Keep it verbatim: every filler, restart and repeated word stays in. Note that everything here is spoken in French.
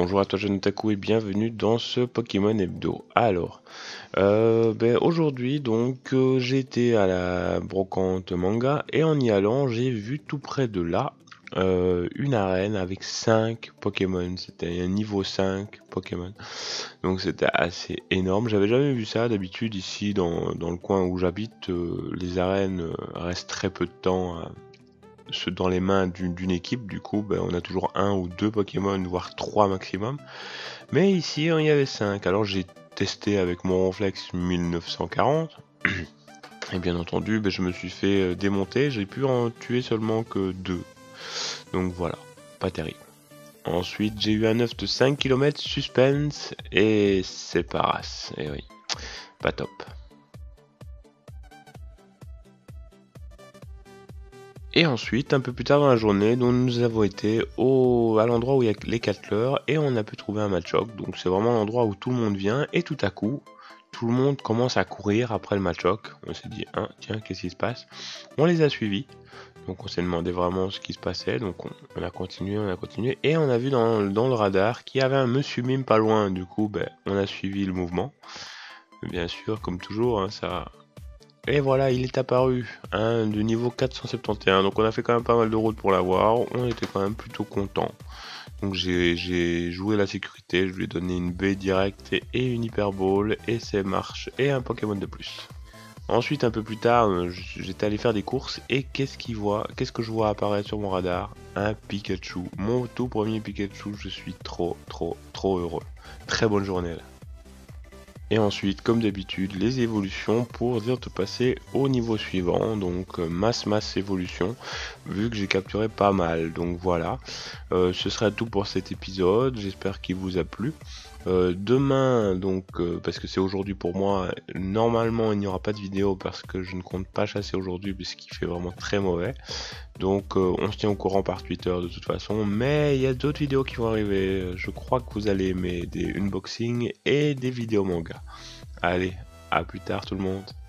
Bonjour à toi jeune otaku et bienvenue dans ce Pokémon Hebdo. Alors, euh, ben, aujourd'hui donc euh, j'étais à la brocante manga et en y allant j'ai vu tout près de là euh, une arène avec cinq Pokémon. C'était un niveau cinq Pokémon. Donc c'était assez énorme. J'avais jamais vu ça. D'habitude ici dans, dans le coin où j'habite, euh, les arènes euh, restent très peu de temps à- ce- dans les mains d'une d'une équipe. Du coup, ben, on a toujours un ou deux Pokémon, voire trois maximum. Mais ici, il y avait cinq. Alors j'ai testé avec mon Ronflex mille neuf cent quarante. Et bien entendu, ben, je me suis fait euh, démonter. J'ai pu en tuer seulement que deux. Donc voilà, pas terrible. Ensuite, j'ai eu un œuf de cinq kilomètres suspense et c'est pas race. Et oui, pas top. Et ensuite, un peu plus tard dans la journée, donc nous avons été au, à l'endroit où il y a les Cattlers et on a pu trouver un Machoke. Donc c'est vraiment l'endroit où tout le monde vient et tout à coup, tout le monde commence à courir après le Machoke. On s'est dit, hein, tiens, qu'est-ce qui se passe? On les a suivis. Donc on s'est demandé vraiment ce qui se passait. Donc on, on a continué, on a continué et on a vu dans, dans le radar qu'il y avait un Monsieur Mime pas loin. Du coup, ben, on a suivi le mouvement. Bien sûr, comme toujours, hein, ça, et voilà, il est apparu, hein, de niveau quatre cent soixante-onze. Donc on a fait quand même pas mal de route pour l'avoir. On était quand même plutôt content. Donc j'ai j'ai joué la sécurité, je lui ai donné une baie directe et, et une Hyper Ball et c'est marche et un Pokémon de plus. Ensuite, un peu plus tard, euh, j- j'étais allé faire des courses et qu'est-ce qu'il voit, qu'est-ce que je vois apparaître sur mon radar? Un Pikachu, mon tout premier Pikachu. Je suis trop, trop, trop heureux. Très bonne journée là. Et ensuite, comme d'habitude, les évolutions pour dire de passer au niveau suivant. Donc, euh, masse, masse évolution, vu que j'ai capturé pas mal. Donc voilà, Euh, ce sera tout pour cet épisode. J'espère qu'il vous a plu. Euh, demain, donc, euh, parce que c'est aujourd'hui pour moi, normalement il n'y aura pas de vidéo parce que je ne compte pas chasser aujourd'hui puisqu'il fait vraiment très mauvais. Donc euh, on se tient au courant par Twitter de toute façon, mais il y a d'autres vidéos qui vont arriver. Je crois que vous allez aimer des unboxings et des vidéos manga. Allez, à plus tard tout le monde.